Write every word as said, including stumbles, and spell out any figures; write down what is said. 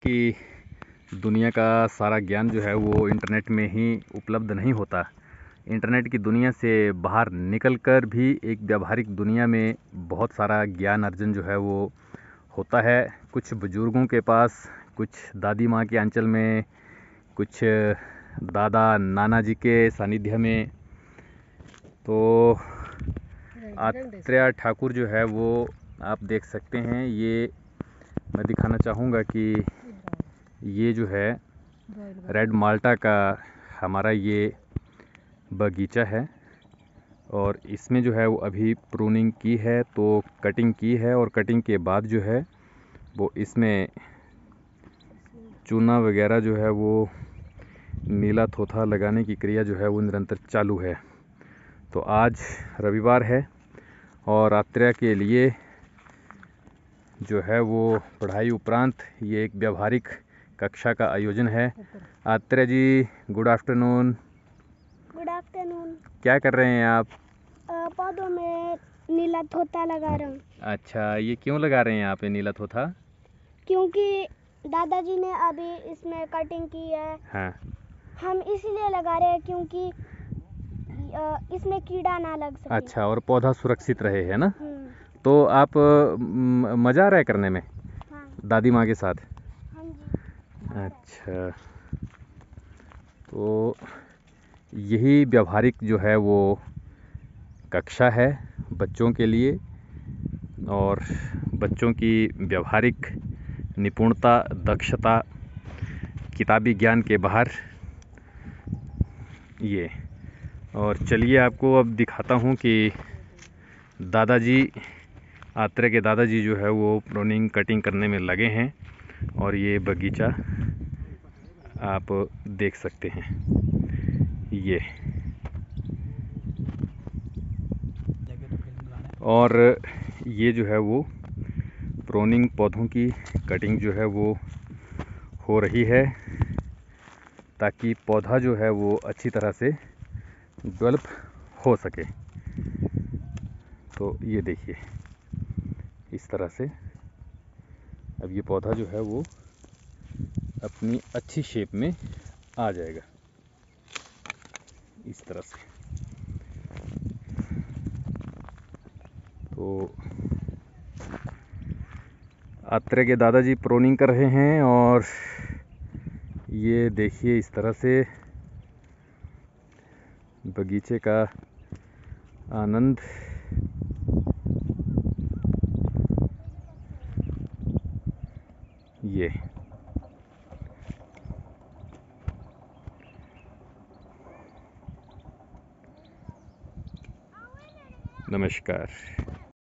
कि दुनिया का सारा ज्ञान जो है वो इंटरनेट में ही उपलब्ध नहीं होता। इंटरनेट की दुनिया से बाहर निकलकर भी एक व्यावहारिक दुनिया में बहुत सारा ज्ञान अर्जन जो है वो होता है। कुछ बुजुर्गों के पास, कुछ दादी माँ के आंचल में, कुछ दादा नाना जी के सानिध्य में। तो आत्रेय ठाकुर जो है वो आप देख सकते हैं। ये मैं दिखाना चाहूँगा कि ये जो है रेड माल्टा का हमारा ये बगीचा है और इसमें जो है वो अभी प्रूनिंग की है, तो कटिंग की है और कटिंग के बाद जो है वो इसमें चूना वगैरह जो है वो नीला थोथा लगाने की क्रिया जो है वो निरंतर चालू है। तो आज रविवार है और आत्रेय के लिए जो है वो पढ़ाई उपरांत ये एक व्यावहारिक कक्षा का आयोजन है। Atreya ji, good afternoon. Good afternoon. क्या कर रहे हैं आप? पौधों में नीला थोथा लगा रहा हूँ। अच्छा, ये क्यों लगा रहे हैं आप ये नीला थोथा? क्योंकि दादाजी ने अभी इसमें कटिंग की है। हाँ। हम इसलिए लगा रहे हैं क्योंकि इसमें कीड़ा ना लग सके। अच्छा, और पौधा सुरक्षित रहे, है ना? हम्म। तो आप म, मज़ा आ रहा है करने में? हाँ। दादी माँ के साथ? हाँ जी। अच्छा, तो यही व्यावहारिक जो है वो कक्षा है बच्चों के लिए और बच्चों की व्यावहारिक निपुणता, दक्षता, किताबी ज्ञान के बाहर ये। और चलिए आपको अब दिखाता हूँ कि दादाजी, आत्रेय के दादाजी जो है वो प्रूनिंग कटिंग करने में लगे हैं और ये बगीचा आप देख सकते हैं। ये और ये जो है वो प्रूनिंग पौधों की कटिंग जो है वो हो रही है ताकि पौधा जो है वो अच्छी तरह से डेवलप हो सके। तो ये देखिए, इस तरह से अब ये पौधा जो है वो अपनी अच्छी शेप में आ जाएगा, इस तरह से। तो आत्रेय के दादाजी प्रूनिंग कर रहे हैं और ये देखिए इस तरह से बगीचे का आनंद। ये नमस्कार।